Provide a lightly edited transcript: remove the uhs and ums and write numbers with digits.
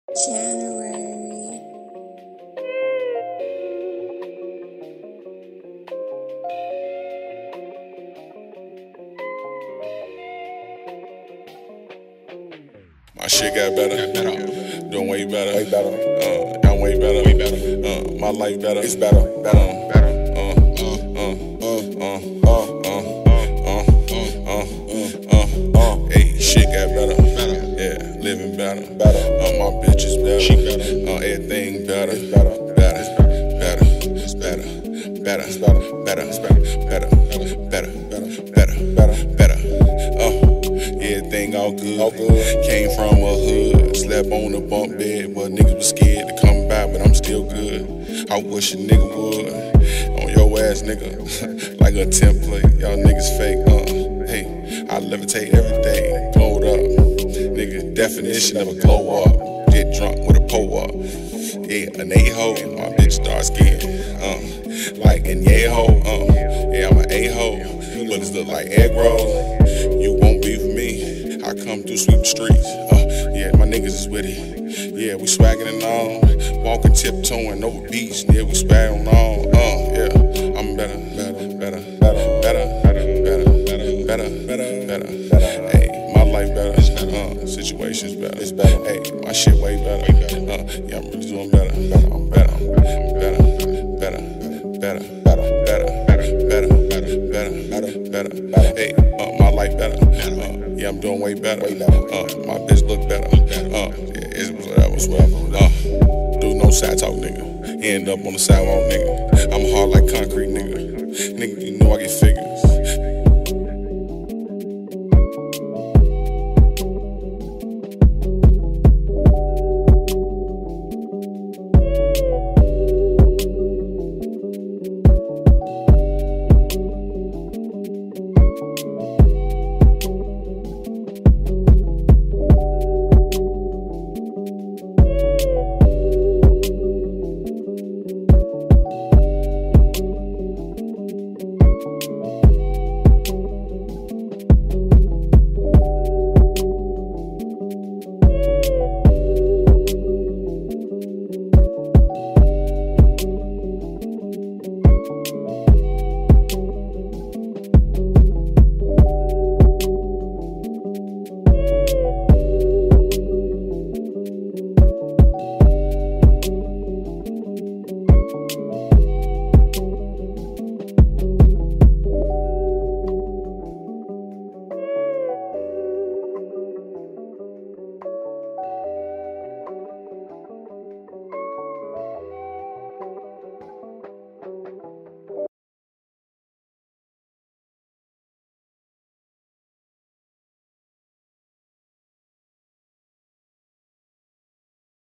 January. My shit got better, doing way better, I'm way better, my life better, it's better, hey, shit got better, yeah, living better, my bitch is better, everything better, better, everything all good. Came from a hood, slept on a bunk bed, but niggas was scared to come back, but I'm still good. I wish a nigga would, on your ass nigga, like a template, y'all niggas fake, hey, I levitate every day, glowed up, nigga, definition of a glow up, get drunk with a pole up, yeah, an A-ho, my bitch start skiing, like an A-ho, yeah, I'm an A-ho, but it's look like egg roll. You won't be for me, I come through sweep the streets, yeah, my niggas is with it, yeah, we swaggin' and all, walking tiptoeing over beats, yeah, we swaggin' on, yeah, I'm better, hey, my life better, situations better, hey, my shit way better, yeah, I'm really doing better, I'm better, hey, my life better, yeah, I'm doing way better, my bitch look better, yeah, it's whatever, do no side talk, nigga, end up on the sidewalk, nigga, I'm hard like concrete, nigga, you know I get figures,